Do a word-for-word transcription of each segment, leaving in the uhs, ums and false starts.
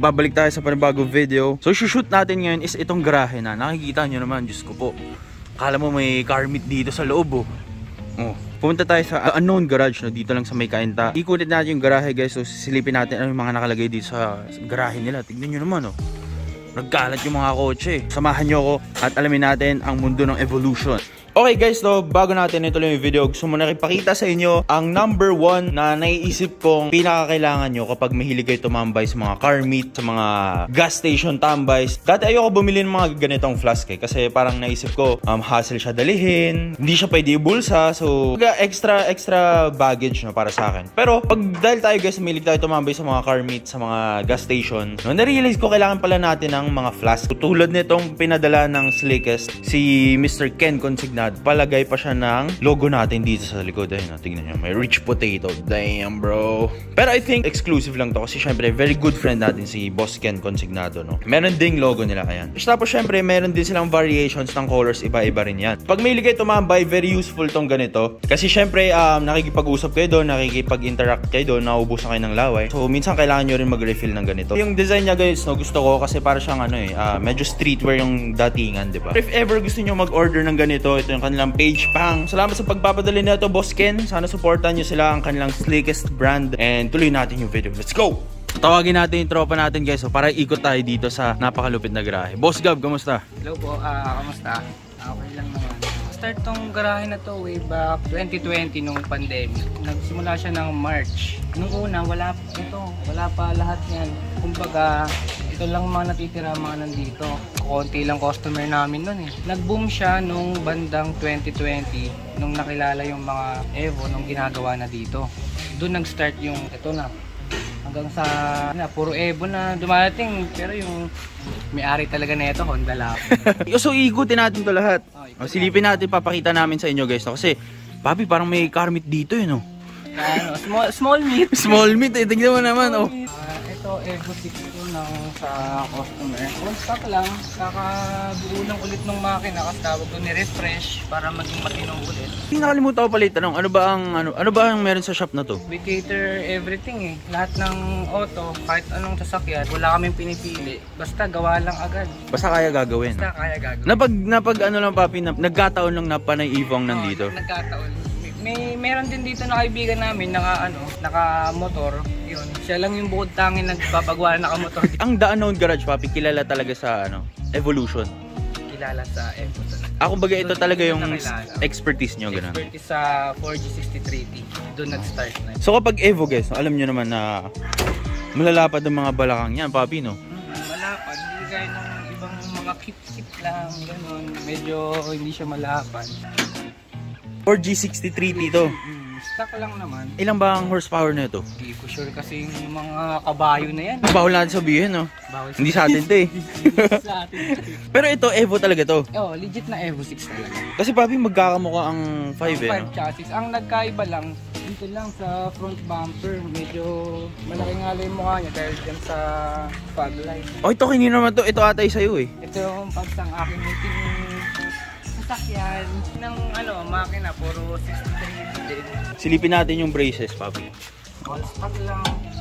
Babalik tayo sa panibagong video. So shoot natin ngayon is itong garahe na. Nakikita nyo naman, Diyos ko po. Akala mo may car meet dito sa loob oh. Oh. Pumunta tayo sa uh, unknown garage no, dito lang sa may Cainta. Ikutin natin yung garahe guys. So silipin natin ano yung mga nakalagay dito sa, sa garahe nila. Tignan nyo naman oh. Nagkalat yung mga kotse. Samahan nyo ako at alamin natin ang mundo ng evolution. Okay guys, so bago natin ituloy yung video, gusto mo na ipakita sa inyo ang number one na naiisip kong pinakakailangan nyo kapag mahilig kayo tumambay sa mga car meet, sa mga gas station tambays. Dati ayoko bumili ng mga ganitong flask eh, kasi parang naisip ko, um, hassle siya dalihin, hindi siya pwede ibulsa, so extra extra baggage no, para sa akin. Pero pag dahil tayo guys, mahilig tayo tumambay sa mga car meet, sa mga gas station, no, na-realize ko kailangan pala natin ng mga flask. Tulad nitong pinadala ng Slickest, si Mister Ken Consignado, palagay pa siya ng logo natin dito sa likod. Ayun, tingnan nyo, may rich potato. Damn bro. Pero I think exclusive lang to kasi syempre very good friend natin si Boss Ken Consignado no. Meron ding logo nila ayan. Tapos syempre meron din silang variations ng colors, iba-iba rin yan. Pag may ligay tumambay, very useful tong ganito. Kasi syempre um, nakikipag-usap kayo doon, nakikipag-interact kayo doon, nauubusan kayo ng laway. So minsan kailangan nyo rin mag-refill ng ganito. Yung design niya guys no, gusto ko kasi para siyang ano eh, uh, medyo streetwear yung datingan, di ba? If ever gusto nyo mag-order ng ganito, ito yung kanilang page pang. Salamat sa pagpapadali nito, Boss Ken. Sana supportan nyo sila, ang kanilang Slickest brand. And tuloy natin yung video. Let's go! Tawagin natin yung tropa natin guys so, para ikot tayo dito sa napakalupit na garahe. Boss Gab, kamusta? Hello po, uh, kamusta? Okay lang naman. Start tong garahe na to way back twenty twenty nung pandemic. Nagsimula siya ng March. Nung una, wala ito, wala pa lahat yan. Kumbaga, ito lang mga natitira mga nandito. Konti lang customer namin nun eh. Nag-boom siya nung bandang twenty twenty nung nakilala yung mga Evo nung ginagawa na dito. Doon nag-start yung ito na. Hanggang sa na, puro Evo na dumating. Pero yung may-ari talaga na ito, Honda lang. So ikutin natin to lahat. Oh, o, silipin natin, papakita namin sa inyo guys. No? Kasi, papi, parang may car meet dito yun. No? Ano, small, small meat. Small meat eh, tignan mo naman. Oh. Uh, ito, Evo six ng sa customer. On stock lang, kakabuo lang ulit ng makina kasi tawag doon ni-refresh para maging matinong ulit. Hindi nakalimutan ko pala itanong, ano ba ang ano, ano ba ang meron sa shop na to? We cater everything eh. Lahat ng auto, kahit anong sasakyan, wala kaming pinipili. Basta gawa lang agad. Basta kaya gagawin. Basta kaya gagawin. Napag, napag ano lang papi, na, nagkataon lang na panay Ivong nandito. Oh, nagkataon. May meron din dito na kaibigan namin naka ano, naka-motor. Yun. Siya lang yung bukod tanging nagpapagawa na naka-motor. Ang The Unknown Garage papi, kilala talaga sa ano, Evolution. Kilala sa Evo. Ako baga ito Doon talaga yung nakilala. expertise nyo ganun. Expertise sa four G sixty-three T. Doon nag-start na. So kapag Evo guys, alam nyo naman na malalapad ng mga balakang yan papi no? Hmm, malapad. Hindi gaya ng ibang mga kip-kip lang. Ganun. Medyo hindi siya malapad. four G sixty-three T to. Hmm, stock lang naman. Ilang ba ang horsepower na ito? Hindi ko sure kasi yung mga kabayo na yan. Bawal natin sabihin no? Bawal Hindi sa atin to eh. sa atin. Pero ito Evo talaga to. Oh, legit na Evo six talaga. Kasi papi magkakamukha ang five eh. five No? chassis. Ang nagkaiba lang, dito lang sa front bumper. Medyo malaki nga lang yung mukha niya dahil dyan sa fog light. Oh, ito kanina naman to. Ito atay sa'yo eh. Ito yung pagsang aking meeting sasakyan ng ano, makina. Puro sixty-three din. Silipin natin yung braces, papi. All stock lang.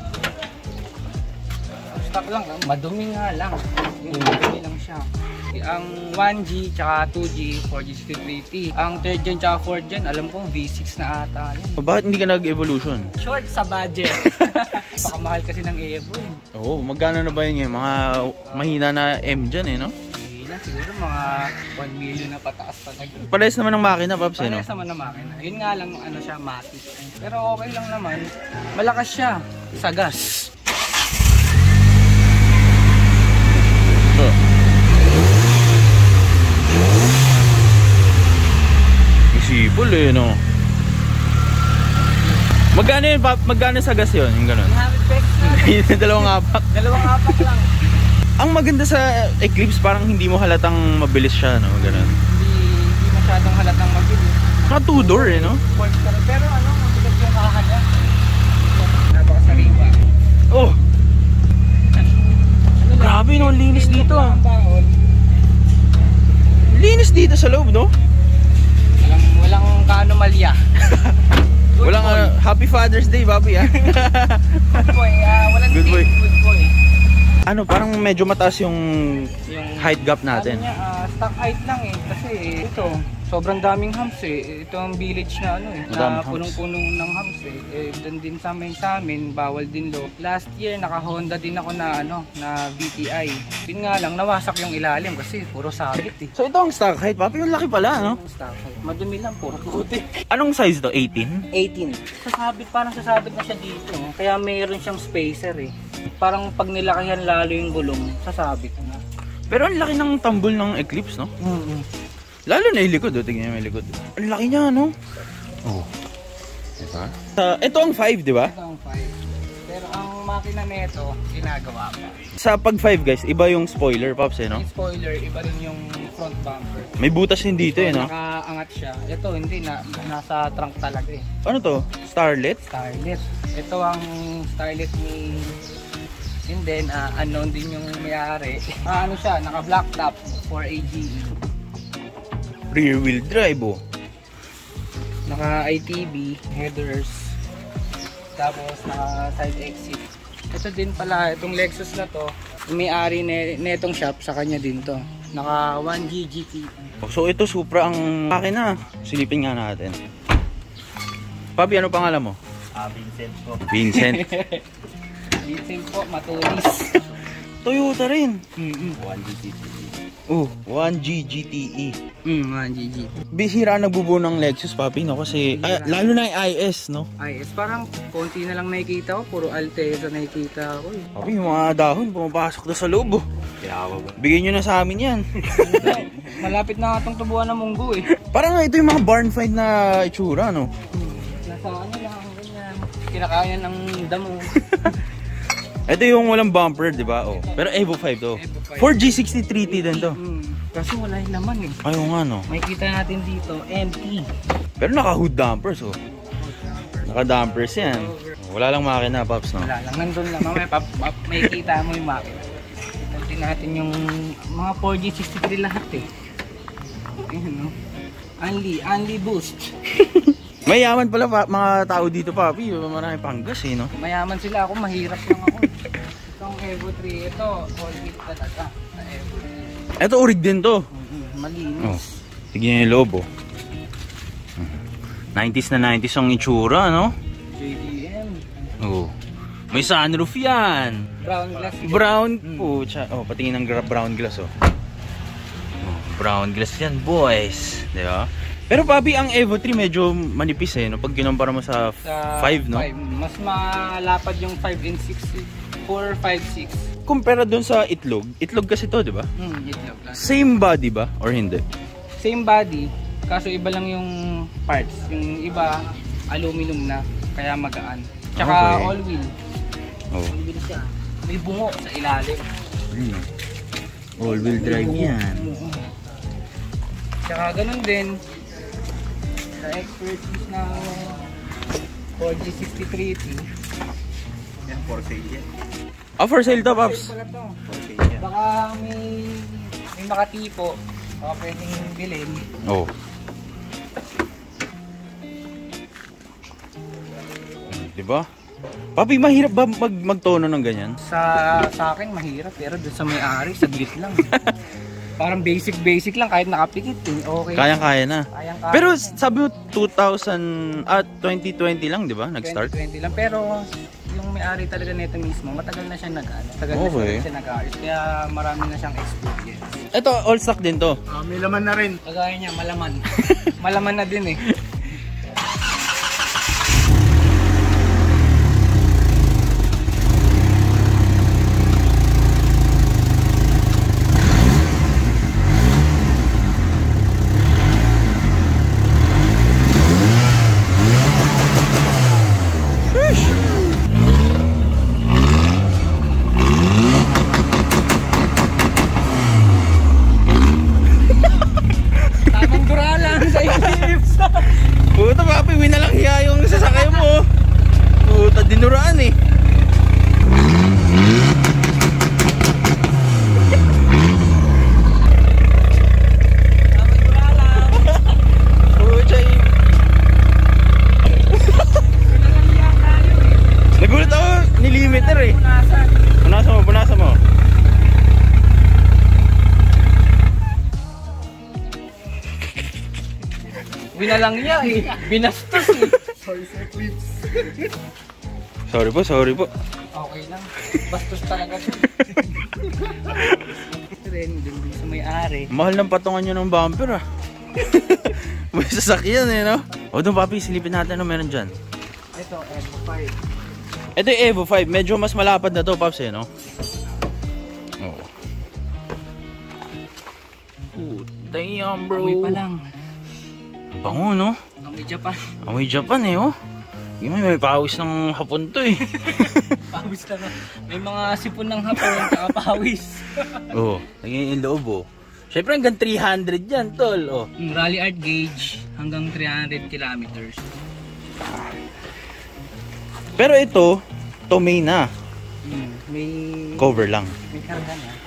All stock lang. Madumi nga lang. Yung madumi lang siya. Ang one G, tsaka two G, four G sixty-three T. Ang third gen, tsaka fourth gen, alam ko V six na ata yan. O, bakit hindi ka nag-evolution? Short sa budget. Baka mahal kasi ng Evo eh. Oo, magkano na ba yun yung mga mahina na M dyan eh, no? Hindi na, siguro mga one million na pataas pa nag- Parehas naman ng makina, Paps eh, no? Parehas naman na makina. Yun nga lang, ano siya, matic. Pero okay lang naman. Malakas siya sa gas. So, isipol eh, no? Magkano yun, Pap? Magkano sa gas yun? Yung ganun? one hundred pesos na. Dalawang apak. Dalawang apak lang. Ang maganda sa Eclipse, parang hindi mo halatang mabilis siya, no? Ganun. Hindi, hindi masyadong halatang mabilis. Mga two door eh, no? Pero ano, mabigat yung kaha niya. Napakasariwa. Oh! Ano lang, Grabe, no? Linis dito. ang baon. Linis dito sa loob, no? Walang, walang kaanomalya. Good Walang boy. uh, Happy Father's Day, papi, ah. Good boy. Uh, walang Good boy. team. Good boy. Ano, parang medyo mataas yung, Yung height gap natin. Ano niya, ah, stock height lang eh. Kasi ito, sobrang daming hams eh. Ito ang village na ano eh. Madaming Na hams. punong-punong ng hams eh. Eh, doon din sa amin, sa amin, bawal din lo. Last year, naka-Honda din ako na ano, na V T I. Yun nga lang, nawasak yung ilalim kasi puro sabit eh. So ito ang stock height, papi, yung laki pala, no? Yung stock height. Madumi lang, puro puti. Anong size to? eighteen? eighteen. Sasabit, parang sasabit na siya dito. No? Kaya mayroon siyang spacer eh. Parang pag nilakihan lalo yung gulong, sasabit na. Pero ang laki ng tambol ng Eclipse, no? Mm-hmm. Lalo na yung likod, oh. Tingnan mo yung likod. Ang laki niya, no? Oh. Diba? Uh, ito ang five, di ba? Ito ang five. Pero ang makina nito, ginagawa pa. Sa pag five, guys, iba yung spoiler, Pops, eh, no? Yung spoiler, iba rin yung front bumper. May butas din dito, eh, no? Nakaangat siya. Ito, hindi na. Nasa trunk talaga eh. Ano to? Starlet? Starlet. Ito ang Starlet ni... And then, uh, unknown din yung may-ari. Ah, ano siya, naka-black top for A G E. Rear wheel drive, oh. Naka-I T B, headers. Tapos, naka-side exit. Ito din pala, itong Lexus na to, yung may-ari netong shop, sa kanya din to. Naka one G G T. So ito Supra ang makina. Silipin nga natin. Papi, ano pangalan mo? Ah, Vincent po. Vincent. Vincent po, matulis. Toyota rin. Mm-hmm. one G T E. Oh, one G G T E. Mm, one G G. Bihira nagbubuo ng Lexus, Papi, no? Kasi, ah, lalo na yung I S, no? I S, parang konti na lang nakikita ko. Puro Alteza nakikita ko eh. Papi, yung mga dahon, pumapasok na sa loob, oh. Kaya ako po. Bigyan nyo na sa amin yan. Malapit na nga itong tubuan ng munggo eh. Parang ito yung mga barn find na itsura, no? Nasa ano lang, ganyan. Kinakain ng damo. Ito yung walang bumper, di ba? Oh. Pero Evo five to. Evo five. four G sixty-three T din to. Mm. Kasi wala yung laman eh. Ayaw nga, no? Makikita natin dito, empty. Pero naka-hood dampers, oh. Naka-dampers yan. Wala lang makina, Pops, no? Wala lang, nandun lang. Mamaya pap, pap, makikita mo yung makina. Ito natin yung mga four G sixty-three lahat eh. Ayun, no? Only, only boost. Mayaman pala pa, mga tao dito, Papi. Marami panggas, eh, no? Mayaman sila, ako mahirap lang ako. Itong Evo three, ito, all wheel talaga. Na Evo three. Ito, urig din to. Mm-hmm. Malinis. Oh. Tignan yung loob, oh. nineties na nineties ang itsura, no? J D M. Oh. May sunroof yan. Brown glass. Brown Mm. po. Oh, patingin ng gra- brown glass, oh. Oh, brown glass yan, boys. Di ba? Pero Papi, ang Evo three medyo manipis, eh, no? Pag kinumpara mo sa Sa five, no? five. Mas malapad yung five and six. four, five, six. Kumpara dun sa itlog. Itlog kasi to, di ba? Hmm, itlog lang. Same body ba? Or hindi? Same body, kaso iba lang yung parts. Yung iba, aluminum na, kaya magaan. Tsaka Okay. all wheel. Oh. All wheel siya. May bungo sa ilalim. Mm. All-wheel drive yan. Oo. Tsaka ganun din, sa expertise ng four G sixty-three T. Yan, for sale yan. Ah, for sale to, Pops. Pala to. For sale yan. Baka may, may makatipo, baka pwedeng bilhin. Oh. Di ba? Papi, mahirap ba mag magtono ng ganyan? Sa sa akin mahirap, pero doon sa may-ari saglit lang. Parang basic basic lang kahit nakapikit eh. Okay. Kayang-kaya na. Kayang-kaya. Pero sabi mo two thousand at twenty twenty lang, 'di ba? Nag-start. twenty twenty lang, pero yung may-ari talaga nito mismo, matagal na siya nag-ano. Matagal Okay. na siya nag-ayos, kaya marami na siyang experience. Ito, all stock din to. Ah, may laman na rin. Kagaya niya, malaman. Malaman na din eh. Tamang dura lang sa hips. Sabi na lang niya eh. Binastos eh. Sorry sir, please. Sorry po, sorry po. Okay lang. Bastos talaga siya. Ito rin, din sa may-ari. Mahal ng patungan nyo ng bumper ah. May sasakyan eh, no? O doon papi, silipin natin ano meron dyan. Ito, Evo five. Ito yung Evo five, medyo mas malapad na to, Paps eh, no? Oo. Oh, damn bro. Amoy pa lang. Bango, no? Amoy Japan. Amoy Japan eh, oh. Yung may, may pawis ng hapon to eh. Pawis lang. May mga sipon ng hapon, saka pawis. Oo, oh, naging yung loob oh. Siyempre hanggang three hundred yan, tol. Oh. Yung Rally Art gauge hanggang three hundred kilometers. Pero ito, Tomei na. Hmm, may... Cover lang. May karga na.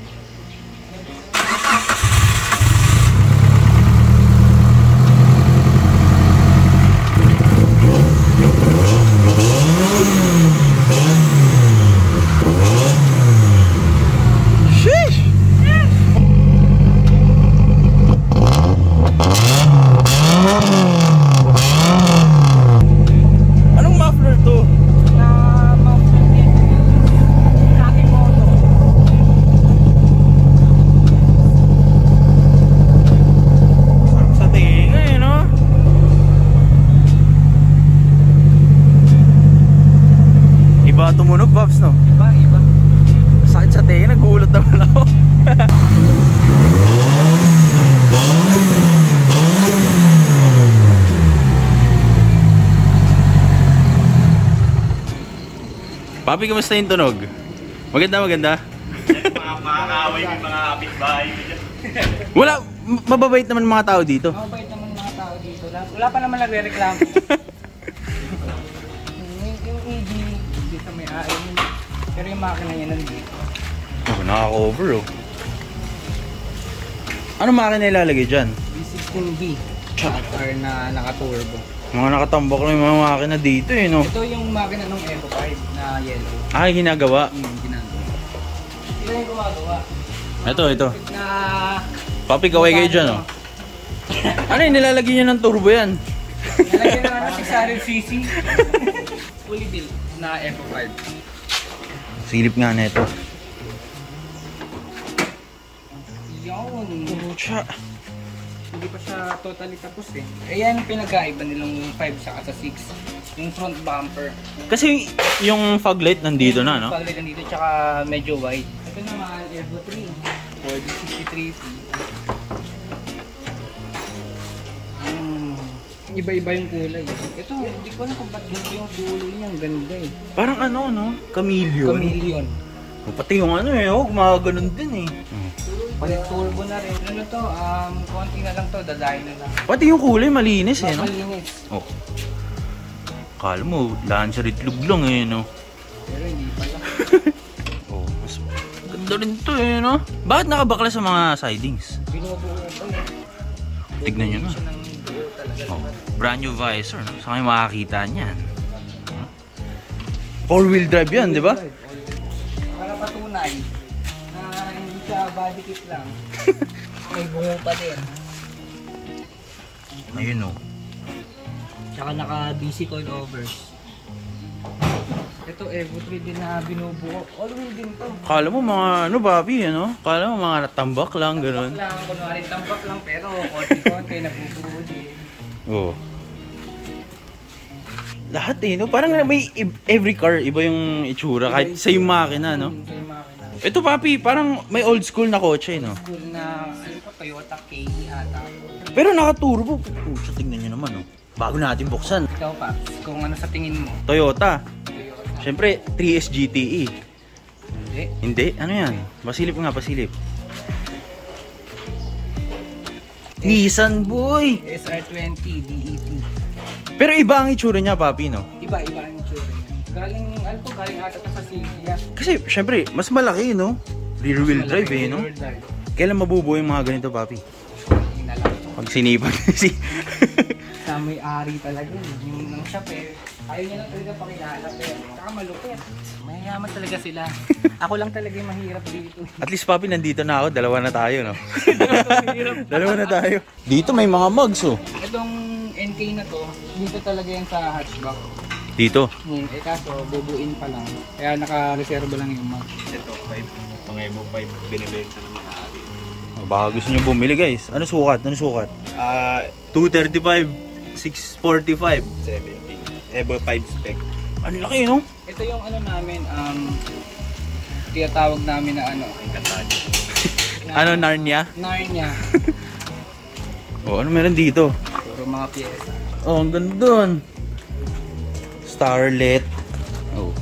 Tumunog, Pops, no? Iba, iba. Sakit sa tenga, nagulat naman ako. Papi, kamusta yung tunog? Maganda, maganda? Mga makakaway yung mga kapitbahay ko dyan. Wala, mababait naman mga tao dito. Mabait naman mga tao dito. Wala pa naman nagre-reklamo. Yung E D, dito may ayon. Pero yung makina niya nandito. Oh, nakaka-cover oh. Anong makina ilalagay dyan? B sixteen B. R na naka-turbo. Mga nakatambak lang yung mga makina dito eh, no? Ito yung makina ng Evo five na yellow. Ah, ginagawa. Yung ginagawa. Ito yung gumagawa. Ito, ito. Na... Papi, kaway kayo dyan oh. Ano yung nilalagay nyo ng turbo yan? Nalagyan na ng six hundred c c. Fully built na Evo five. Silip nga na ito. Yun. Pucha. Hindi pa siya totally tapos eh. Ayan yung pinagkaiba nilang five saka sa six. Yung front bumper. Kasi yung fog light nandito na, no? Pag nandito tsaka medyo wide. Ito naman, Evo three. four D sixty-three C. Hmm. Iba-iba yung kulay. Ito, hindi ko alam kung ba't ganito yung dulo niya. Ang ganda eh. Parang ano, no? Chameleon. Chameleon. O, pati yung ano eh, oh, gumaganon din eh. Palit turbo na rin. Ano to, um, konti na lang to, dadahin na lang. Pati yung kulay malinis eh, no? Malinis. Oh. Kala mo, lancer itlog lang eh, no? Pero hindi pala. Oh, mas ganda rin to eh, no? Bakit nakabakla sa mga sidings? Binubuo ko eh. Tignan nyo na. Siya ng buo talaga. Oh, brand new visor, no? Saan kayo makakita niyan? Four wheel drive yan, di ba? Para patunay na hindi siya body kit lang. May bungo pa din. Ayun oh. Tsaka naka-B C coilovers. Ito Evo three din na binubuo. All wheel din to. Kala mo mga ano, papi, ano? Kala mo mga natambak lang, gano'n. Tambak lang, kunwari tambak lang pero konti-konti nabubuo din. Oo. Oh. Lahat eh, no? Parang may every car, iba yung itsura, kahit sa yung makina, no? Sa yung makina. Ito papi, parang may old school na kotse, no? School na, ano pa, Toyota K E ata. Pero naka-turbo. Pucha, tingnan nyo naman, no? Bago natin buksan. Ikaw pa, kung ano sa tingin mo. Toyota. Toyota. Siyempre, three S G T E. Hindi. Hindi? Ano yan? Pasilip nga, pasilip. Nissan, boy! S R twenty D E T. Pero iba ang itsura niya, papi, no? Iba, iba ang itsura niya. Galing, ano to, galing ata to sa Silvia. Kasi, syempre, mas malaki, no? Rear wheel drive, eh, no? Rear drive. Kailan mabubuo yung mga ganito, papi? Hindi na lang. Pag sinipag si... Sa may-ari talaga. Yung ng shop eh. Ayaw niya lang talaga pakilala pero saka malupit. Mayayaman talaga sila. Ako lang talaga yung mahirap dito. At least, papi, nandito na ako. Dalawa na tayo, no? Dalawa na tayo. Dito may mga mugs, oh. Itong N K na to, dito talaga yan sa hatchback. Dito. Hmm, eh kaso, bubuin pa lang. Kaya naka-reserva lang yung mag. Ito, five. Mga Evo five binibenta ng mga atin. Oh, baka gusto nyo bumili guys. Ano sukat? Ano sukat? Ah, two thirty-five, six forty-five, seventy. Evo five spec. Ang laki no? Ito yung ano namin, um, tinatawag namin na ano. Katanya. Na, Ano, Narnia? Narnia. Oh, ano meron dito? Puro mga pyesa. Oh, ang ganda dun. Starlet. Oh.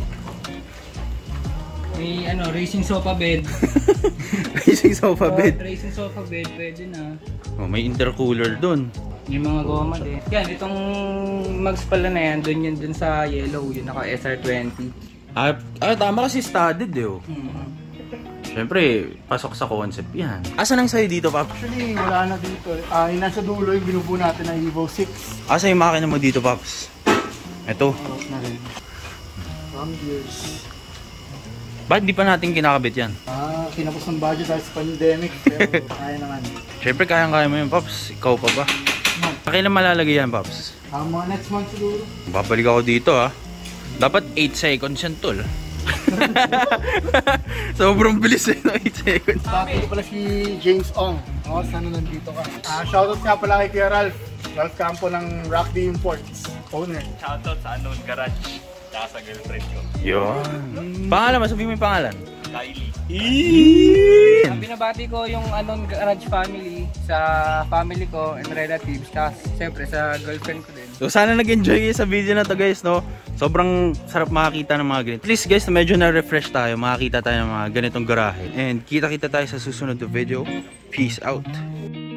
May ano, racing sofa bed. Racing sofa Oh, bed. racing sofa bed, pwede na. Oh, may intercooler dun. Yung mga goma din. Yan, itong mags pala na yan, dun yan dun sa yellow, yun naka S R twenty. Ah, ah tama kasi studded eh. Oh. Hmm. Siyempre, pasok sa concept yan. Asan ang sayo dito, Pap? Actually, wala na dito. Ah, yung nasa dulo yung binubuo natin na Evo six. Asa yung makina mo dito, Paps? Ito. Out na rin. Some years. Ba't di pa natin kinakabit yan? Ah, kinapos ng budget dahil sa pandemic. Pero kaya naman. Siyempre, kayang-kaya mo yun, Paps. Ikaw pa ba? Kailan malalagay yan, Paps? Ah, mga next month siguro. Babalik ako dito, ha? Dapat eight seconds yan, tol. Sobrang bilis eh, no? eight seconds. Dati ko pala si James Ong. Oh, sana nandito ka. Ah, shoutout nga pala kay Kuya Ralph. Ralph Campo ng Rock D Imports. Owner. Shoutout sa Unknown Garage. Tsaka sa girlfriend ko. Yun. Pangalan, masabihin mo yung pangalan. Kylie. Ang binabati ko yung Anon Garage family sa family ko and relatives, tsaka siyempre sa girlfriend ko din. So sana nag-enjoy kayo sa video na to guys, no? Sobrang sarap makakita ng mga ganito. At least guys, medyo na-refresh tayo, makakita tayo ng mga ganitong garahe. And kita-kita tayo sa susunod na video. Peace out!